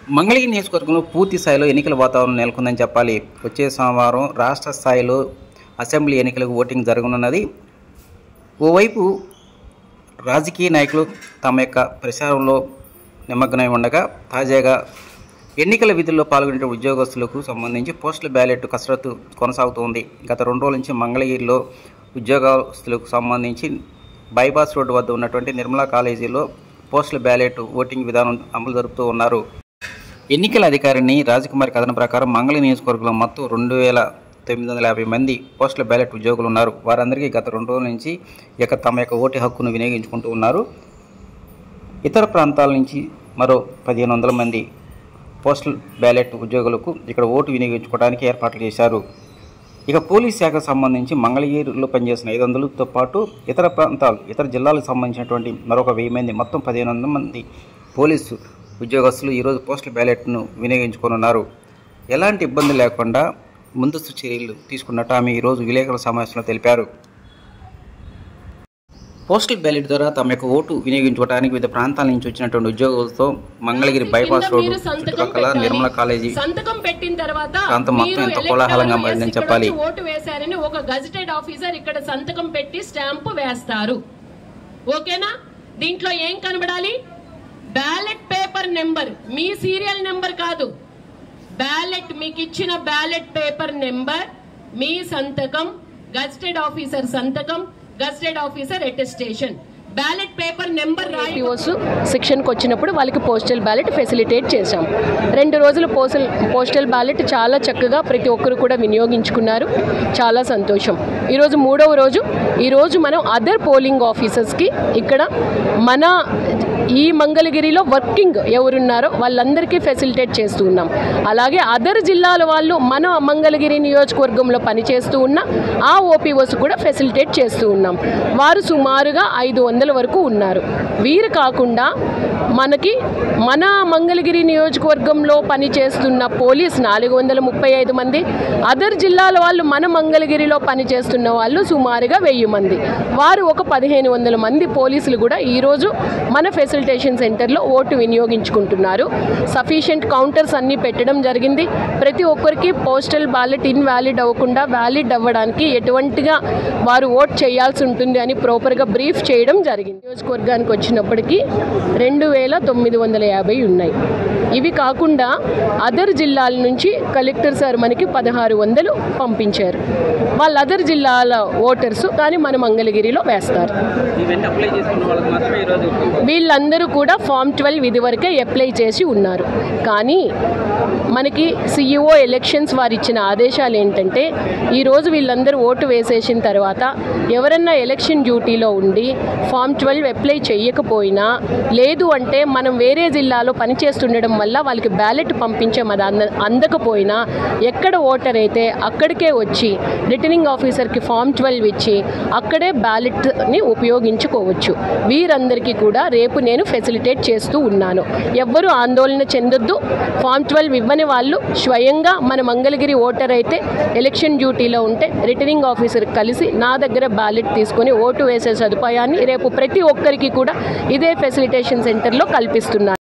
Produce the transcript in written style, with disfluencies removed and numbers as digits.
మంగళగిరి నియోజకవర్గంలో పూర్తి స్థాయిలో ఎన్నికల వాతావరణం నెలకొందని చెప్పాలి. వచ్చే సోమవారం రాష్ట్ర స్థాయిలో అసెంబ్లీ ఎన్నికలకు ఓటింగ్ జరగనున్నది. ఓవైపు రాజకీయ నాయకులు తమ యొక్క ప్రచారంలో నిమగ్నమై ఉండగా, తాజాగా ఎన్నికల విధుల్లో పాల్గొనే ఉద్యోగస్తులకు సంబంధించి పోస్టల్ బ్యాలెట్ కసరత్తు కొనసాగుతోంది. గత 2 రోజుల నుంచి మంగళగిరిలో ఉద్యోగస్తులకు సంబంధించి బైపాస్ రోడ్డు వద్ద ఉన్నటువంటి నిర్మలా కాలేజీలో పోస్టల్ బ్యాలెట్ ఓటింగ్ విధానం అమలు జరుపుతూ ఉన్నారు. ఎన్నికల అధికారిని రాజకుమారి కథనం ప్రకారం మంగళగిరి నియోజకవర్గంలో మొత్తం 2950 మంది పోస్టల్ బ్యాలెట్ ఉద్యోగులు ఉన్నారు. వారందరికీ గత 2 రోజుల నుంచి తమ యొక్క ఓటు హక్కును వినియోగించుకుంటూ ఉన్నారు. ఇతర ప్రాంతాల నుంచి మరో 1500 మంది పోస్టల్ బ్యాలెట్ ఉద్యోగులకు ఇక్కడ ఓటు వినియోగించుకోవడానికి ఏర్పాట్లు చేశారు. పోలీస్ శాఖకు సంబంధించి మంగళగిరిలో పనిచేసిన 500తో పాటు ఇతర జిల్లాలకు సంబంధించినటువంటి మరొక 1000 మంది, మొత్తం 1500 మంది పోలీసు ఉద్యోగస్తులు ఈరోజు పోస్టల్ బ్యాలెట్ను వినియోగించుకోనున్నారు. ఎలాంటి ఇబ్బంది లేకుండా ముందస్తు చర్యలు తీసుకున్నట్టు ఆమె ఈరోజు విలేకరుల సమావేశంలో తెలిపారు. పోస్టల్ బ్యాలెట్ ద్వారా తమ యొక్క ఓటు వినియోగించుకోవడానికి వివిధ ప్రాంతాల నుంచి వచ్చినటువంటి ఉద్యోగులతో మంగళగిరి బైపాస్ రోడ్డు చుట్టుపక్కల నిర్మలా కాలేజీ ప్రాంతం మొత్తం ఎంత కోలాహలంగా మారిందని చెప్పాలి. ఓటు వేశారని ఒక గజెటెడ్ ఆఫీసర్ ఇక్కడ సంతకం పెట్టి స్టాంపు వేస్తారు. ఓకేనా? దీంట్లో ఏం కనబడాలి? బ్యాలెట్ పేపర్ నెంబర్, మీ సీరియల్ నెంబర్ కాదు. బ్యాలెట్, మీకు ఇచ్చిన బ్యాలెట్ పేపర్ నెంబర్, మీ సంతకం, గజెటెడ్ ఆఫీసర్ సంతకం, gazetted officer attestation, ballot paper number రాయిపోసు సెక్షన్కి వచ్చినప్పుడు వాళ్ళకి పోస్టల్ బ్యాలెట్ ఫెసిలిటేట్ చేశాం. 2 రోజులు పోస్టల్ బ్యాలెట్ చాలా చక్కగా ప్రతి ఒక్కరు కూడా వినియోగించుకున్నారు. చాలా సంతోషం. ఈరోజు 3వ రోజు. ఈరోజు మనం అదర్ పోలింగ్ ఆఫీసర్స్కి ఇక్కడ మన ఈ మంగళగిరిలో వర్కింగ్ ఎవరున్నారో వాళ్ళందరికీ ఫెసిలిటేట్ చేస్తూ ఉన్నాం. అలాగే అదర్ జిల్లాల వాళ్ళు మన మంగళగిరి నియోజకవర్గంలో పనిచేస్తూ ఉన్న ఆ ఓపీఓస్ కూడా ఫెసిలిటేట్ చేస్తూ ఉన్నాం. వారు సుమారుగా 500 వరకు ఉన్నారు. వీరు కాకుండా మనకి మన మంగళగిరి నియోజకవర్గంలో పనిచేస్తున్న పోలీస్ 435 మంది, అదర్ జిల్లాల వాళ్ళు మన మంగళగిరిలో పనిచేస్తున్న వాళ్ళు సుమారుగా 1000 మంది, వారు ఒక 1500 మంది పోలీసులు కూడా ఈరోజు మన ఫెసిలిటేషన్ సెంటర్లో ఓటు వినియోగించుకుంటున్నారు. సఫిషియెంట్ కౌంటర్స్ అన్నీ పెట్టడం జరిగింది. ప్రతి ఒక్కరికి పోస్టల్ బ్యాలెట్ ఇన్వాలిడ్ అవ్వకుండా వ్యాలిడ్ అవ్వడానికి ఎటువంటిగా వారు ఓట్ చేయాల్సి ఉంటుంది అని ప్రాపర్గా బ్రీఫ్ చేయడం జరిగింది. నియోజకవర్గానికి వచ్చినప్పటికీ 2950 ఉన్నాయి. ఇవి కాకుండా అదర్ జిల్లాల నుంచి కలెక్టర్ సార్ మనకి 1600 పంపించారు. వాళ్ళ అదర్ జిల్లాల ఓటర్స్ కానీ మన మంగళగిరిలో వేస్తారు. వీళ్ళందరూ కూడా ఫామ్ 12 ఇదివరకే అప్లై చేసి ఉన్నారు. కానీ మనకి సిఇఓ ఎలక్షన్స్ వారు ఇచ్చిన ఆదేశాలు ఏంటంటే, ఈరోజు వీళ్ళందరూ ఓటు వేసేసిన తర్వాత ఎవరన్నా ఎలక్షన్ డ్యూటీలో ఉండి ఫామ్ 12 అప్లై చేయకపోయినా, లేదు అంటే మనం వేరే జిల్లాలో పనిచేస్తుండడం వల్ల వాళ్ళకి బ్యాలెట్ పంపించే అందకపోయినా, ఎక్కడ ఓటర్ అయితే అక్కడికే వచ్చి రిటర్నింగ్ ఆఫీసర్కి ఫామ్ 12 ఇచ్చి అక్కడే బ్యాలెట్ని ఉపయోగించుకోవచ్చు. వీరందరికీ కూడా రేపు నేను ఫెసిలిటేట్ చేస్తూ ఉన్నాను. ఎవ్వరూ ఆందోళన చెందొద్దు. ఫామ్ 12 ఇవ్వని వాళ్ళు స్వయంగా మన మంగళగిరి ఓటర్ అయితే ఎలక్షన్ డ్యూటీలో ఉంటే రిటర్నింగ్ ఆఫీసర్ కలిసి నా దగ్గర బ్యాలెట్ తీసుకొని ఓటు వేసే సదుపాయాన్ని రేపు ప్రతి ఒక్కరికి కూడా ఇదే ఫెసిలిటేషన్ సెంటర్లో కల్పిస్తున్నారు.